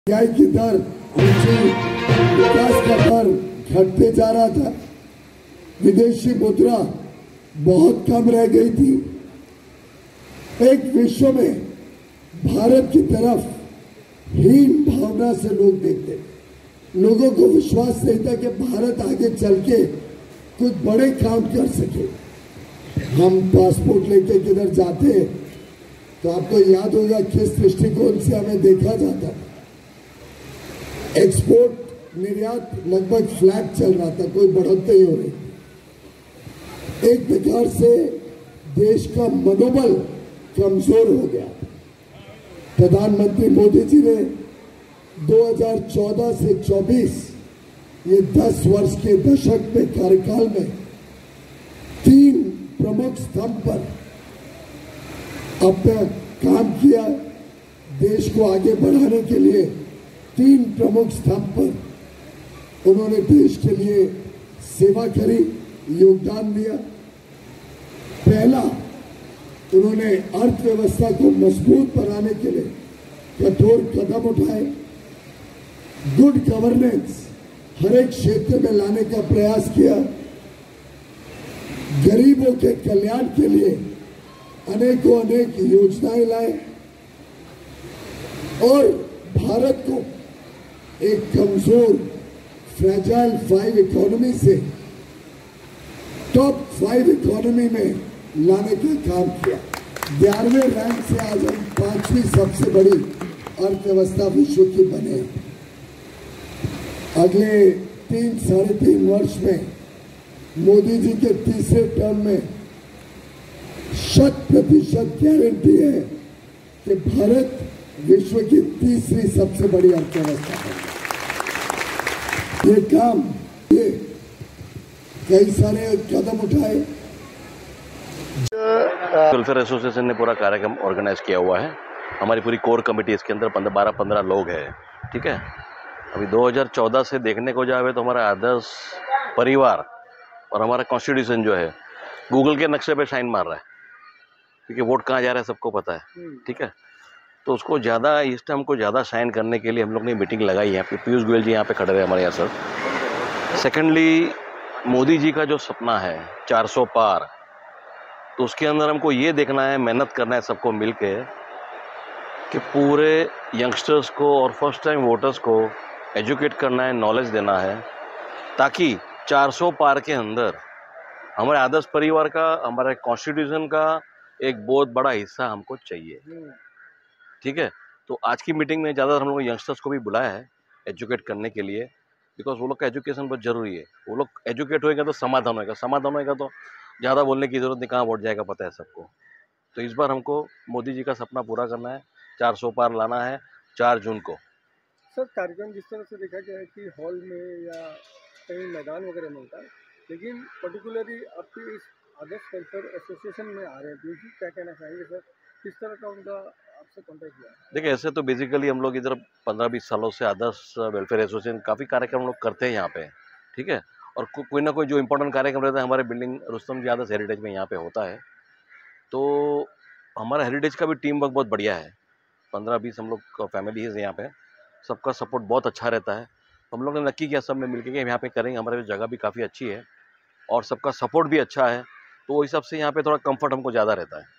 महंगाई की दर ऊंची, विकास का दर घटते जा रहा था, विदेशी मुद्रा बहुत कम रह गई थी। एक विश्व में भारत की तरफ हीन भावना से लोग देखते थे। लोगों को विश्वास नहीं था कि भारत आगे चल के कुछ बड़े काम कर सके। हम पासपोर्ट लेके किधर जाते तो आपको याद होगा किस दृष्टिकोण से हमें देखा जाता था। एक्सपोर्ट निर्यात लगभग फ्लैट चल रहा था, कोई बढ़ोतरी हो रही थी। एक प्रकार से देश का मनोबल कमजोर हो गया। प्रधानमंत्री मोदी जी ने 2014 से 24 ये 10 वर्ष के दशक में कार्यकाल में 3 प्रमुख स्तंभ पर अपना काम किया। देश को आगे बढ़ाने के लिए 3 प्रमुख स्तंभ पर उन्होंने देश के लिए सेवा करी, योगदान दिया। पहला, उन्होंने अर्थव्यवस्था को मजबूत बनाने के लिए कठोर कदम उठाए। गुड गवर्नेंस हर एक क्षेत्र में लाने का प्रयास किया। गरीबों के कल्याण के लिए अनेक योजनाएं लाए और भारत को एक कमजोर फ्रेजाइल 5 इकोनॉमी से टॉप 5 इकोनॉमी में लाने का काम किया। 11वें रैंक से आज हम 5वीं सबसे बड़ी अर्थव्यवस्था विश्व की बने। अगले 3-3.5 वर्ष में मोदी जी के तीसरे टर्म में 100% गारंटी है कि भारत विश्व की तीसरी सबसे बड़ी अर्थव्यवस्था है। ये काम, ये कई सारे कदम उठाए। वेलफेयर एसोसिएशन ने पूरा कार्यक्रम ऑर्गेनाइज किया हुआ है। हमारी पूरी कोर कमेटी इसके अंदर 12-15 लोग हैं। ठीक है, अभी 2014 से देखने को जाए तो हमारा आदर्श परिवार और हमारा कॉन्स्टिट्यूशन जो है गूगल के नक्शे पे शाइन मार रहा है, क्योंकि वोट कहाँ जा रहा है सबको पता है। ठीक है, तो उसको ज़्यादा इस टाइम को ज़्यादा शाइन करने के लिए हम लोग ने मीटिंग लगाई है। पीयूष गोयल जी यहाँ पे खड़े रहे हमारे यहाँ सर। सेकेंडली, मोदी जी का जो सपना है 400 पार, तो उसके अंदर हमको ये देखना है, मेहनत करना है सबको मिल के कि पूरे यंगस्टर्स को और फर्स्ट टाइम वोटर्स को एजुकेट करना है, नॉलेज देना है, ताकि 400 पार के अंदर हमारे आदर्श परिवार का, हमारे कॉन्स्टिट्यूशन का एक बहुत बड़ा हिस्सा हमको चाहिए। ठीक है, तो आज की मीटिंग में ज़्यादातर हम लोग यंगस्टर्स को भी बुलाया है एजुकेट करने के लिए, बिकॉज वो लोग का एजुकेशन बहुत ज़रूरी है। वो लोग एजुकेट होएगा तो समाधान होएगा तो ज़्यादा बोलने की ज़रूरत नहीं, कहाँ वोट जाएगा पता है सबको। तो इस बार हमको मोदी जी का सपना पूरा करना है, 400 पार लाना है 4 जून को। सर, कार्यक्रम जिस तरह से देखा गया है कि हॉल में या कहीं मैदान वगैरह में होता है, लेकिन पर्टिकुलरली आपके इस आदर्श वेलफेयर एसोसिएशन में आ रहे हैं, तो क्या कहना चाहेंगे सर? किस तरह का उनका आपसे कॉन्टैक्ट हुआ? देखिए, ऐसे तो बेसिकली हम लोग इधर 15-20 सालों से आदर्श वेलफेयर एसोसिएशन काफ़ी कार्यक्रम हम लोग करते हैं यहाँ पे। ठीक है, और कोई ना कोई जो इम्पोर्टेंट कार्यक्रम रहता है हमारे बिल्डिंग रुस्तम जी आदर्श हेरिटेज में यहाँ पे होता है। तो हमारा हेरिटेज का भी टीम वर्क बहुत बढ़िया है। 15-20 हम लोग फैमिलीज हैं यहाँ पे, सबका सपोर्ट बहुत अच्छा रहता है। तो हम लोग ने नक्की किया सब में मिलकर कि हम यहाँ पे करेंगे। हमारे जगह भी काफ़ी अच्छी है और सबका सपोर्ट भी अच्छा है, तो वो हिसाब से यहाँ पे थोड़ा कंफर्ट हमको ज़्यादा रहता है।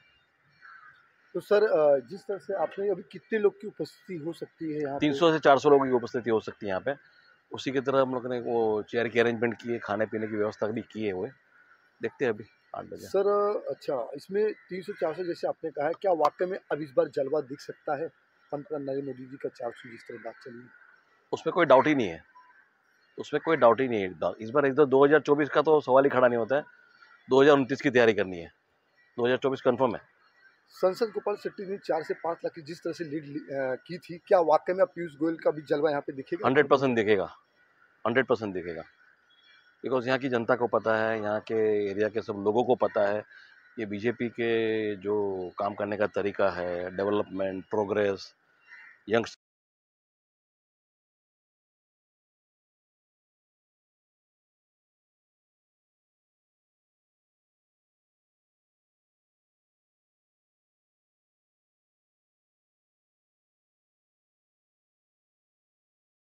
तो सर, जिस तरह से आपने अभी कितने लोग की उपस्थिति हो सकती है यहाँ पे? 300 से 400 लोगों की उपस्थिति हो सकती है यहाँ पे। उसी की तरह हम लोग ने वो चेयर की अरेंजमेंट की है, खाने पीने की व्यवस्था भी की है। हुए देखते हैं अभी 8 बजे। सर, अच्छा, इसमें 300-400 जैसे आपने कहा है, क्या वाकई में अब इस बार जलवा दिख सकता है? पंतप्रधान नरेंद्र मोदी जी का 400 जिस तरह बात चली है, उसमें कोई डाउट ही नहीं है, उसमें कोई डाउट ही नहीं है। इस बार इधर 2024 का तो सवाल ही खड़ा नहीं होता है। 2029 की तैयारी करनी है, 2024 कन्फर्म है। संसद गोपाल शेट्टी ने 4 से 5 लाख की जिस तरह से लीड की थी, क्या वाकई में अब पीयूष गोयल का भी जलवा यहाँ पे दिखेगा? 100% दिखेगा, 100% दिखेगा, बिकॉज यहाँ की जनता को पता है, यहाँ के एरिया के सब लोगों को पता है ये बीजेपी के जो काम करने का तरीका है, डेवलपमेंट, प्रोग्रेस, यंग